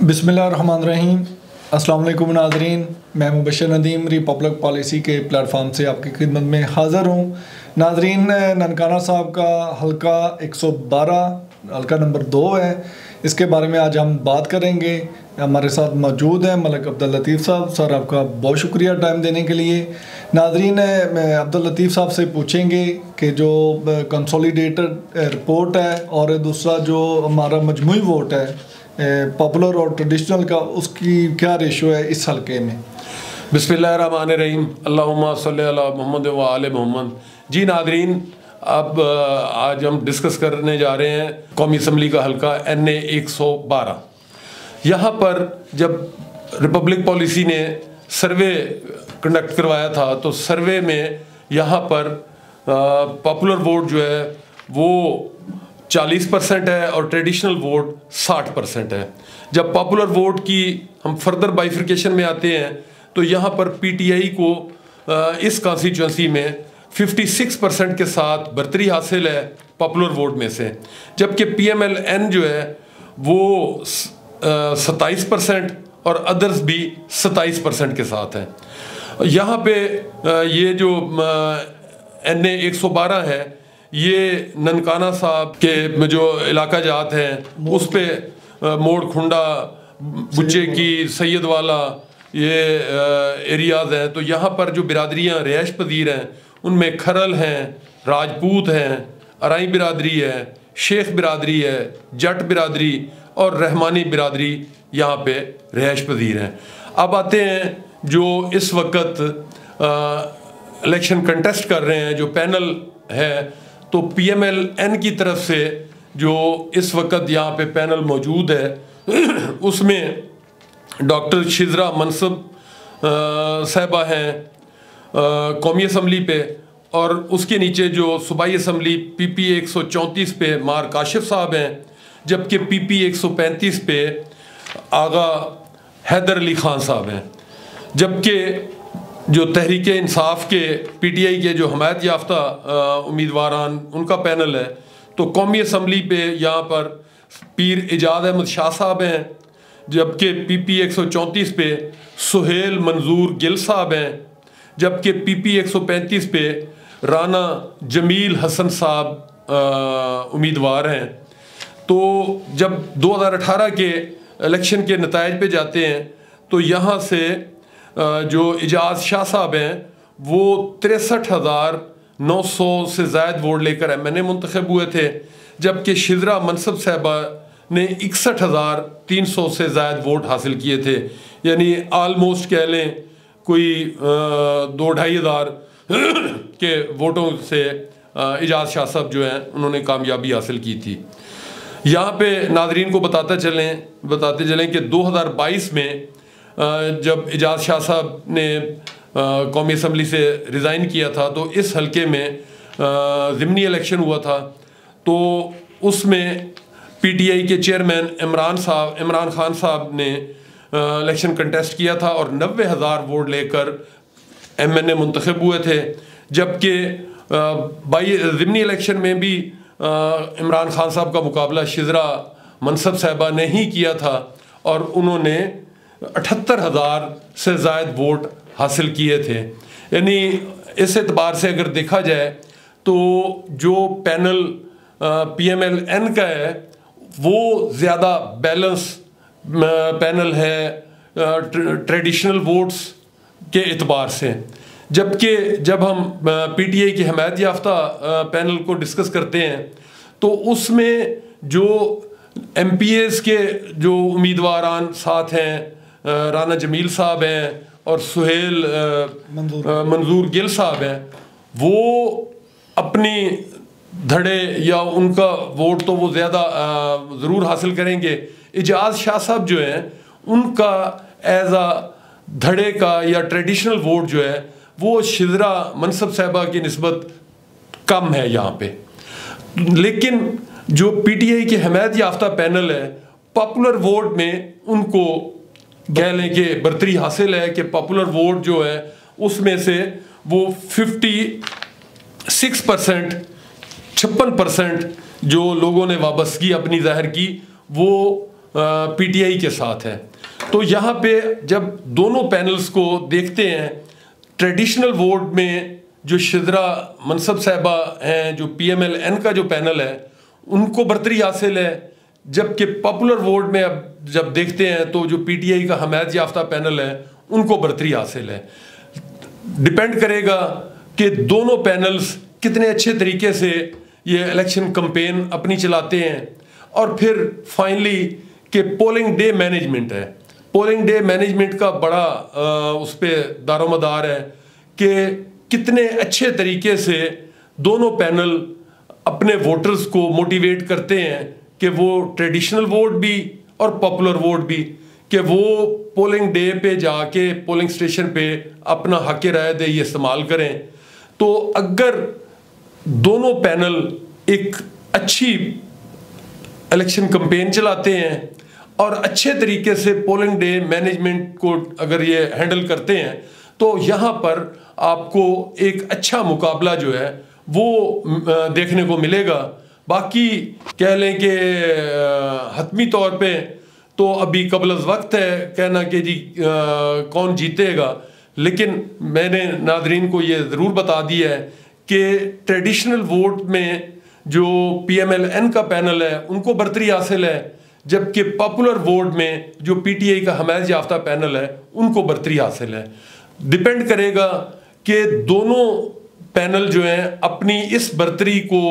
बिस्मिल्लाहिर्रहमानिर्रहीम। अस्सलाम वालेकुम नाज़रीन, मैं मुबशर नदीम रिपब्लिक पॉलिसी के प्लेटफॉर्म से आपकी खिदमत में हाज़िर हूँ। नाज़रीन, ननकाना साहब का हल्का 112 हल्का नंबर 2 है, इसके बारे में आज हम बात करेंगे। हमारे साथ मौजूद हैं मलिक अब्दुल लतीफ़ साहब। सर, आपका बहुत शुक्रिया टाइम देने के लिए। नाज़रीन, मैं अब्दुल लतीफ़ साहब से पूछेंगे कि जो कंसोलिडेटेड रिपोर्ट है और दूसरा जो हमारा मजमूई वोट है पॉपुलर और ट्रेडिशनल का, उसकी क्या रेशो है इस हल्के में? बिस्मिल्लाहिर्रहमानिर्रहीम, अल्लाहुम्मा सल्ली अला मुहम्मद व आले मुहम्मद। जी नाज़रीन, अब आज हम डिस्कस करने जा रहे हैं कौमी असम्बली का हल्का NA 112। यहाँ पर जब रिपब्लिक पॉलिसी ने सर्वे कंडक्ट करवाया था तो सर्वे में यहाँ पर पॉपुलर वोट जो है वो 40% है और ट्रेडिशनल वोट 60% है। जब पॉपुलर वोट की हम फर्दर बाइफिकेशन में आते हैं तो यहाँ पर PTI को इस कॉन्स्टिट्यूंसी में 56% के साथ बर्तरी हासिल है पॉपुलर वोट में से, जबकि PMLN जो है वो 27% और अदर्स भी 27% के साथ हैं। यहाँ पे ये जो NA 112 है, ये ननकाना साहब के जो इलाका जात हैं उस पे मोड़ खुंडा, बुच्चे की, सैयद वाला ये एरियाज़ हैं। तो यहाँ पर जो बिरादरियाँ रिहाइश पजीर हैं उनमें खरल हैं, राजपूत हैं, अराई बिरादरी है, शेख बिरादरी है, जट बिरादरी और रहमानी बिरादरी यहाँ पे रिहाइश पजीर हैं। अब आते हैं जो इस वक्त इलेक्शन कंटेस्ट कर रहे हैं, जो पैनल है, तो PMLN की तरफ से जो इस वक्त यहाँ पे पैनल मौजूद है उसमें डॉक्टर शिजरा मनसब साहिबा हैं कौमी असम्बली पे, और उसके नीचे जो सूबाई असम्बली PP 134 पे मार काशिफ साहब हैं, जबकि PP 135 पे आगा हैदर अली खान साहब हैं। जबकि जो तहरीक इंसाफ के PTI के जो हमायत याफ्ता उम्मीदवारान उनका पैनल है, तो कौमी असम्बली पे यहाँ पर पीर इजाद अहमद शाह साहब हैं, जबकि PP 134 पे सुहेल मंजूर गिल साहब हैं, जबकि PP 135 पे राना जमील हसन साहब उम्मीदवार हैं। तो जब 2018 के इलेक्शन के नतायज पे जाते हैं तो यहाँ से जो इजाज़ शाह साहब हैं वो 63,900 से ज़ायद वोट लेकर MNA मुंतखब हुए थे, जबकि शिजरा मनसब साहबा ने 61,300 से ज़ायद वोट हासिल किए थे। यानी आलमोस्ट कह लें कोई 2-2.5 हज़ार के वोटों से इजाज़ शाह साहब जो हैं उन्होंने कामयाबी हासिल की थी। यहाँ पे नाजरीन को बताते चलें कि 2022 में जब इजाज़ शाह साहब ने कौमी असम्बली से रिज़ाइन किया था तो इस हल्के में ज़िमनी इलेक्शन हुआ था, तो उसमें PTI के चेयरमैन इमरान खान साहब ने इलेक्शन कंटेस्ट किया था और 90,000 वोट लेकर MNA मुंतखब हुए थे। जबकि ज़िमनी इलेक्शन में भी इमरान खान साहब का मुकाबला शिजरा मनसब साहिबा ने ही किया था और उन्होंने 78,000 से ज़ायद वोट हासिल किए थे। यानी इस एतबार से अगर देखा जाए तो जो पैनल PMLN का है वो ज़्यादा बैलेंस पैनल है ट्रेडिशनल वोट्स के एतबार से, जबकि जब हम PTI की हमायत याफ्ता पैनल को डिस्कस करते हैं तो उसमें जो MPAs के जो उम्मीदवारान साथ हैं, राना जमील साहब हैं और सुहेल मंजूर गिल साहब हैं, वो अपनी धड़े या उनका वोट तो वो ज़्यादा ज़रूर हासिल करेंगे। इजाज़ शाह साहब जो हैं उनका एज धड़े का या ट्रेडिशनल वोट जो है वो शिजरा मनसब साहिबा की निस्बत कम है यहाँ पे। लेकिन जो PTI की हमायत याफ्ता पैनल है, पॉपुलर वोट में उनको कह लें कि बर्तरी हासिल है कि पॉपुलर वोट जो है उसमें से वो 56%, 56% जो लोगों ने वाबस्तगी अपनी जाहिर की वो पीटीआई के साथ है। तो यहाँ पे जब दोनों पैनल्स को देखते हैं, ट्रेडिशनल वोट में जो शिदरा मनसब साहिबा हैं, जो PMLN का जो पैनल है, उनको बरतरी हासिल है, जबकि पॉपुलर वोट में अब जब देखते हैं तो जो PTI का हमायत याफ्ता पैनल है उनको बरतरी हासिल है। डिपेंड करेगा कि दोनों पैनल्स कितने अच्छे तरीके से ये इलेक्शन कैंपेन अपनी चलाते हैं। और फिर फाइनली कि पोलिंग डे मैनेजमेंट है, पोलिंग डे मैनेजमेंट का बड़ा उस पर दारोमदार है कि कितने अच्छे तरीके से दोनों पैनल अपने वोटर्स को मोटिवेट करते हैं कि वो ट्रेडिशनल वोट भी और पॉपुलर वोट भी, कि वो पोलिंग डे पे जाके पोलिंग स्टेशन पे अपना हक राय दही इस्तेमाल करें। तो अगर दोनों पैनल एक अच्छी इलेक्शन कैंपेन चलाते हैं और अच्छे तरीके से पोलिंग डे मैनेजमेंट को अगर ये हैंडल करते हैं, तो यहाँ पर आपको एक अच्छा मुकाबला जो है वो देखने को मिलेगा। बाकी कह लें कि हतमी तौर पे तो अभी कबल वक्त है कहना कि जी कौन जीतेगा, लेकिन मैंने नादरीन को ये ज़रूर बता दिया है कि ट्रेडिशनल वोट में जो PMLN का पैनल है उनको बरतरी हासिल है, जबकि पॉपुलर वोट में जो PTI का हमायत याफ्ता पैनल है उनको बरतरी हासिल है। डिपेंड करेगा कि दोनों पैनल जो हैं अपनी इस बरतरी को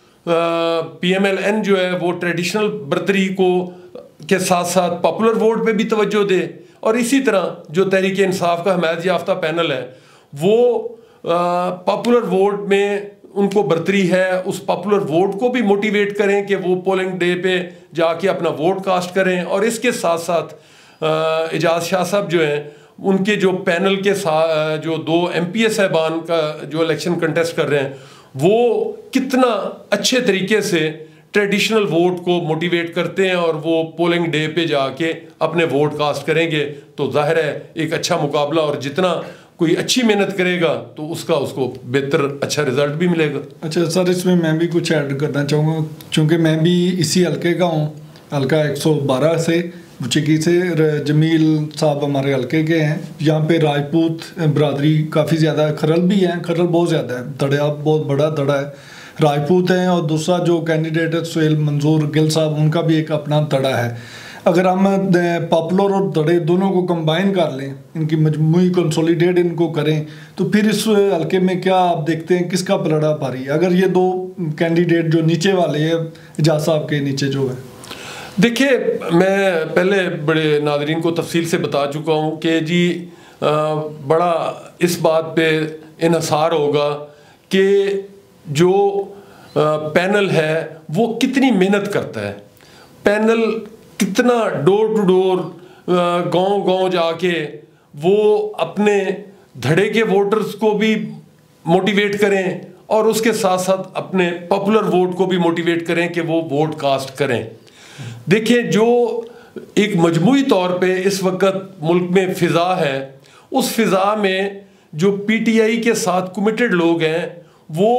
PMLN जो है वो ट्रेडिशनल बरतरी को के साथ साथ पॉपुलर वोट पे भी तवज्जो दे, और इसी तरह जो तहरीक इंसाफ का हमायत याफ्ता पैनल है वो पॉपुलर वोट में उनको बरतरी है, उस पॉपुलर वोट को भी मोटिवेट करें कि वो पोलिंग डे पे जाके अपना वोट कास्ट करें। और इसके साथ साथ एजाज शाह साहब जो हैं उनके जो पैनल के साथ जो 2 MPA साहबान का जो इलेक्शन कंटेस्ट कर रहे हैं वो कितना अच्छे तरीके से ट्रेडिशनल वोट को मोटिवेट करते हैं और वो पोलिंग डे पे जाके अपने वोट कास्ट करेंगे, तो जाहिर है एक अच्छा मुकाबला, और जितना कोई अच्छी मेहनत करेगा तो उसको बेहतर अच्छा रिजल्ट भी मिलेगा। अच्छा सर, इसमें मैं भी कुछ ऐड करना चाहूँगा, चूँकि मैं भी इसी हल्के का हूँ, हल्का 112 से बुचिकी से। जमील साहब हमारे हल्के के हैं। यहाँ पे राजपूत बरादरी काफ़ी ज़्यादा है, खरल भी हैं, खरल बहुत ज़्यादा है, दड़ा बहुत बड़ा दड़ा है, राजपूत हैं। और दूसरा जो कैंडिडेट है सुहेल मंजूर गिल साहब, उनका भी एक अपना दड़ा है। अगर हम पॉपुलर और दड़े दोनों को कंबाइन कर लें, इनकी मजमूई कंसोलिडेट इनको करें, तो फिर इस हल्के में क्या आप देखते हैं किसका पलड़ा भारी है? अगर ये 2 कैंडिडेट जो नीचे वाले हैं, एजाज साहब के नीचे जो है, देखिए मैं पहले बड़े नाज़रीन को तफसील से बता चुका हूँ कि जी बड़ा इस बात पे इन्हसार होगा कि जो पैनल है वो कितनी मेहनत करता है, पैनल कितना डोर टू डोर गांव-गांव जाके वो अपने धड़े के वोटर्स को भी मोटिवेट करें और उसके साथ साथ अपने पॉपुलर वोट को भी मोटिवेट करें कि वो वोट कास्ट करें। देखिए जो एक मजमूई तौर पे इस वक्त मुल्क में फ़िज़ा है, उस फ़िज़ा में जो PTI के साथ कमिटेड लोग हैं वो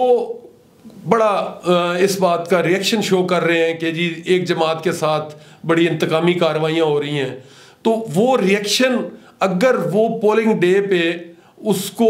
बड़ा इस बात का रिएक्शन शो कर रहे हैं कि जी एक जमात के साथ बड़ी इंतकामी कार्रवाइयाँ हो रही हैं। तो वो रिएक्शन अगर वो पोलिंग डे पे उसको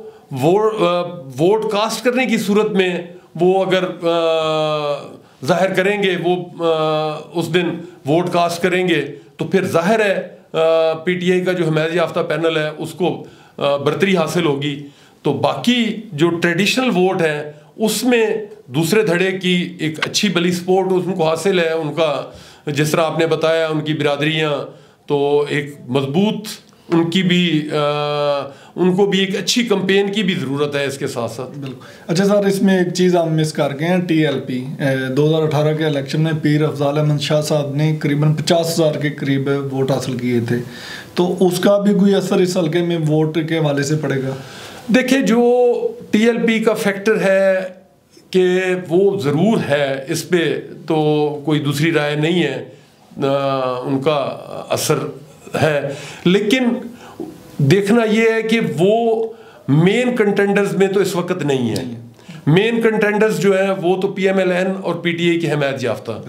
वोट कास्ट करने की सूरत में वो अगर जाहिर करेंगे, वो उस दिन वोट कास्ट करेंगे, तो फिर जाहिर है PTI का जो हमायत याफ्ता पैनल है उसको बरतरी हासिल होगी। तो बाकी जो ट्रेडिशनल वोट है उसमें दूसरे धड़े की एक अच्छी बली सपोर्ट उनको हासिल है। उनका जिस तरह आपने बताया उनकी बिरादरियाँ, तो एक मजबूत उनकी भी उनको भी एक अच्छी कैंपेन की भी ज़रूरत है इसके साथ साथ। बिल्कुल। अच्छा सर, इसमें एक चीज़ हम मिस कर गए हैं, TLP 2018 के इलेक्शन में पीर अफजाल अहमद शाह साहब ने करीबन 50,000 के करीब वोट हासिल किए थे, तो उसका भी कोई असर इस हल्के में वोट के हवाले से पड़ेगा? देखिए जो TLP का फैक्टर है कि वो ज़रूर है, इस पे तो कोई दूसरी राय नहीं है, उनका असर है, लेकिन देखना ये है कि वो मेन कंटेंडर्स में तो इस वक्त नहीं है। मेन कंटेंडर्स जो है वो तो PMLN और PTI की हमायत याफ्ता।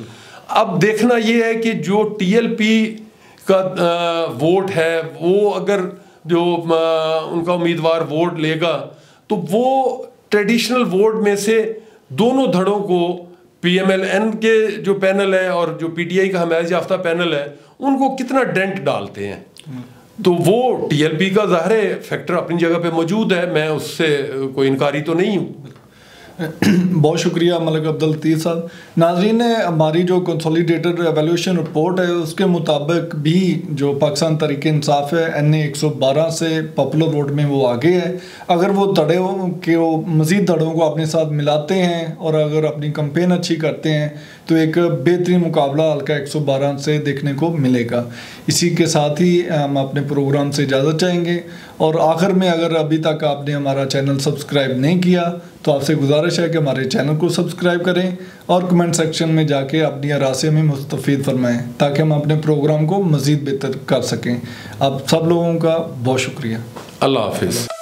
अब देखना ये है कि जो TLP का वोट है, वो अगर जो उनका उम्मीदवार वोट लेगा तो वो ट्रेडिशनल वोट में से दोनों धड़ों को, PMLN के जो पैनल है और जो PTI का हमायत याफ्ता पैनल है, उनको कितना डेंट डालते हैं। तो वो TLP का ज़ाहिर फैक्टर अपनी जगह पे मौजूद है, मैं उससे कोई इनकारी तो नहीं हूँ। बहुत शुक्रिया मलिक अब्दुल लतीफ़ साहब। नाज़रीन, हमारी जो कंसोलिडेटेड एवैल्यूएशन रिपोर्ट है उसके मुताबिक भी जो पाकिस्तान तहरीक इंसाफ है NA 112 से पॉपुलर वोट में वो आगे है। अगर वो धड़ों के मज़ीद धड़ों को अपने साथ मिलाते हैं और अगर अपनी कंपेन अच्छी करते हैं तो एक बेहतरीन मुकाबला हल्का 112 से देखने को मिलेगा। इसी के साथ ही हम अपने प्रोग्राम से इजाज़त चाहेंगे और आखिर में अगर अभी तक आपने हमारा चैनल सब्सक्राइब नहीं किया तो आपसे गुजारिश है कि हमारे चैनल को सब्सक्राइब करें और कमेंट सेक्शन में जाके अपनी राय में मुस्तफ़ीद फरमाएं ताकि हम अपने प्रोग्राम को मज़ीद बेहतर कर सकें। आप सब लोगों का बहुत शुक्रिया। अल्लाह हाफिज़।